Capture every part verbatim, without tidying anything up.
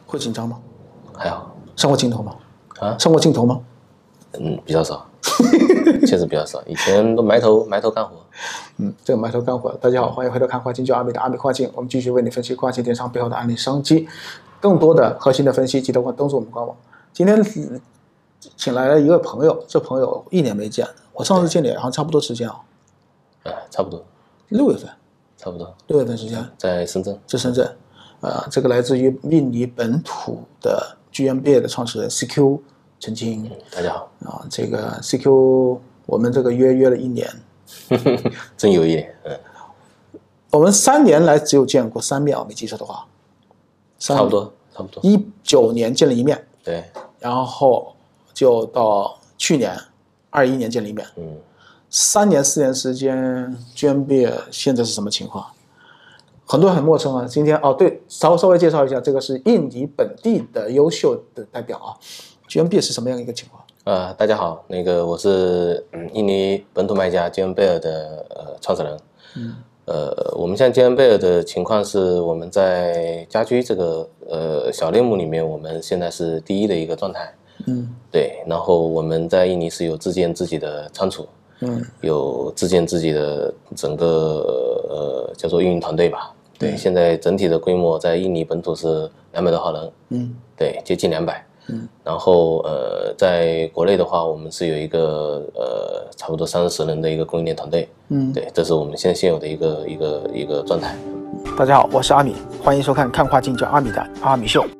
会紧张吗？ 还好。 上过镜头吗？ 啊， 上过镜头吗？ 嗯，比较少，确实比较少。以前都埋头埋头干活。 嗯，这个埋头干活。大家好，欢迎回头看跨境，就阿米的阿米跨境。我们继续为你分析跨境电商背后的案例商机，更多的核心的分析，记得关登录我们官网。今天请来了一位朋友，这朋友一年没见，我上次见你好像差不多时间啊。 哎，差不多。 六月份。 差不多。 六月份时间。 在深圳。 在深圳。呃，这个来自于印尼本土的 G M B A 的创始人 C Q 陈清、 嗯。大家好。 啊，这个 C Q 我们这个约约了一年。 真有一点。嗯。 我们三年来只有见过三面，我没记错的话。 差不多，差不多。 一九年见了一面。 对。 然后就到去年二一年见了一面。 嗯。三年四年时间 ，G M B A 现在是什么情况？很多人很陌生啊。今天哦，对，稍稍微介绍一下，这个是印尼本地的优秀的代表啊。G M B A 是什么样一个情况？ 呃，大家好，那个我是嗯印尼本土卖家 G M B A 的呃创始人。 嗯。 呃，我们现在 G M B A 的情况是，我们在家居这个呃小类目里面，我们现在是第一的一个状态。 嗯。对， 然后我们在印尼是有自建自己的仓储。嗯。有自建自己的整个呃叫做运营团队吧。对，现在整体的规模在印尼本土是两百多号人，嗯，对，接近两百，嗯，然后呃，在国内的话，我们是有一个呃差不多三十人的一个供应链团队，嗯，对，这是我们现在现有的一个一个一个状态。 大家好，我是阿米，欢迎收看看跨境叫阿米的阿米秀。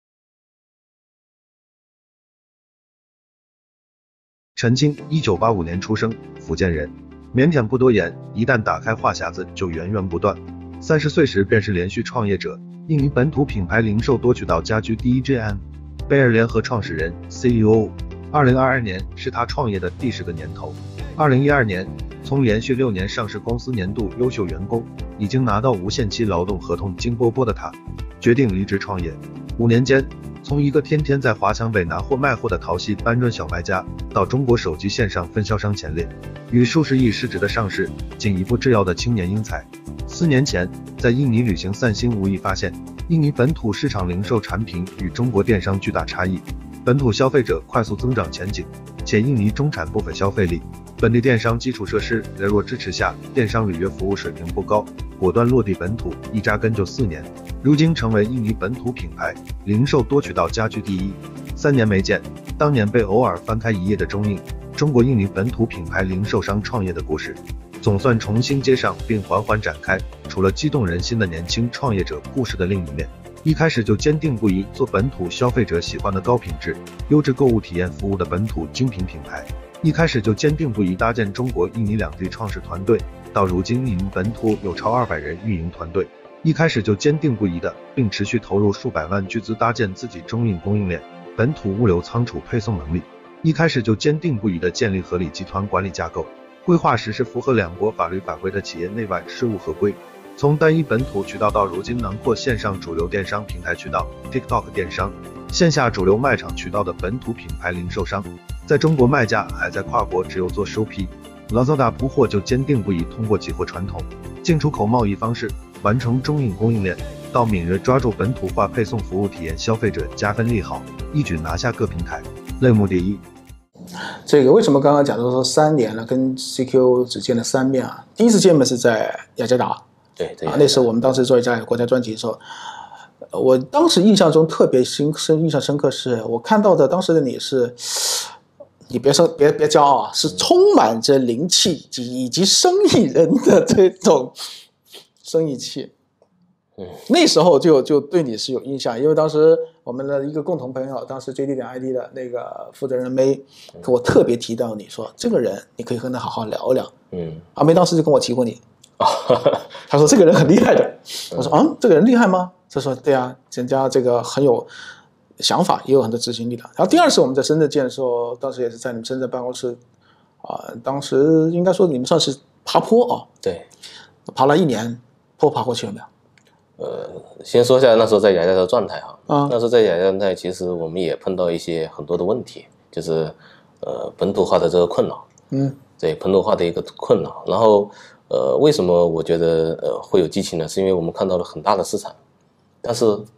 陈清，一九八五年出生，福建人，腼腆不多言，一旦打开话匣子就源源不断。三十岁时便是连续创业者，印尼本土品牌零售多渠道家居第一 G M B A 联合创始人 C E O。二零二二年是他创业的第十个年头。二零一二年，从连续六年上市公司年度优秀员工，已经拿到无限期劳动合同金波波的他，决定离职创业。五年间，从一个天天在华强北拿货卖货的淘系搬砖小卖家，到中国手机线上分销商前列，与数十亿市值的上市仅一步之遥的青年英才。四年前，在印尼旅行散心，无意发现印尼本土市场零售产品与中国电商巨大差异，本土消费者快速增长前景，且印尼中产部分消费力，本地电商基础设施羸弱支持下，电商履约服务水平不高，果断落地本土，一扎根就四年，如今成为印尼本土品牌零售多渠道家居第一。三年没见，当年被偶尔翻开一页的中印中国印尼本土品牌零售商创业的故事，总算重新接上并缓缓展开，除了激动人心的年轻创业者故事的另一面，一开始就坚定不移做本土消费者喜欢的高品质、优质购物体验服务的本土精品品牌，一开始就坚定不移搭建中国印尼两地创始团队，到如今印尼本土有超二百人运营团队，一开始就坚定不移的并持续投入数百万巨资搭建自己中印供应链、本土物流仓储配送能力，一开始就坚定不移的建立合理集团管理架构，规划实施符合两国法律法规的企业内外事务合规，从单一本土渠道到如今囊括线上主流电商平台渠道 TikTok 电商，线下主流卖场渠道的本土品牌零售商，在中国卖家还在跨国只有做收批，老早打铺货就坚定不移通过几货传统进出口贸易方式完成中印供应链，到敏锐抓住本土化配送服务体验消费者加分利好，一举拿下各平台类目第一。 这个为什么刚刚讲到说三年了，跟 C Q 只见了三面啊？第一次见面是在雅加达， 对，对啊，那时候我们当时做一家国家专辑的时候，我当时印象中特别深深印象深刻是，我看到的当时的你是，你别说别别骄傲啊，是充满着灵气以及生意人的这种生意气。嗯，那时候就就对你是有印象，因为当时我们的一个共同朋友，当时 J D 点 I D 的那个负责人梅，给我特别提到你说这个人你可以和他好好聊聊。嗯，阿梅当时就跟我提过你，他说这个人很厉害的。我说嗯，这个人厉害吗？他说对啊，人家这个很有想法，也有很多执行力的。然后第二次我们在深圳见的时候，当时也是在你们深圳办公室啊、呃，当时应该说你们算是爬坡啊， 对， 爬了一年，坡爬过去了没有？ 呃，先说一下那时候在雅加达的状态哈，啊，那时候在雅加达其实我们也碰到一些很多的问题，就是呃本土化的这个困扰，嗯，对本土化的一个困扰。然后呃为什么我觉得呃会有激情呢？是因为我们看到了很大的市场，但是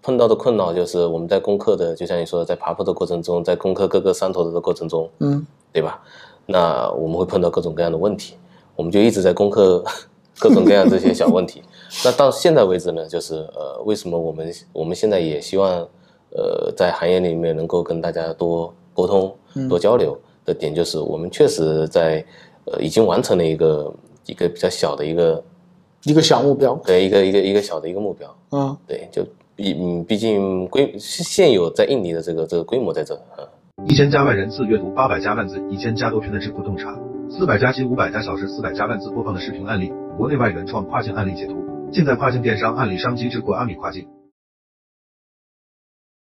碰到的困扰就是我们在攻克的，就像你说的，在爬坡的过程中，在攻克各个山头的过程中， 嗯， 对吧？那我们会碰到各种各样的问题，我们就一直在攻克各种各样这些小问题。那到现在为止呢，就是呃，为什么我们我们现在也希望呃在行业里面能够跟大家多沟通、多交流的点，就是我们确实在呃已经完成了一个一个比较小的一个一个小目标， 对，一个一个一个小的一个目标， 嗯， 对，就毕嗯，毕竟规现有在印尼的这个这个规模在这啊。 一千加万人次阅读八百加万字，一千加多篇的智库洞察，四百加近五百加小时，四百加万字播放的视频案例，国内外原创跨境案例解读，尽在跨境电商案例商机智库阿米跨境。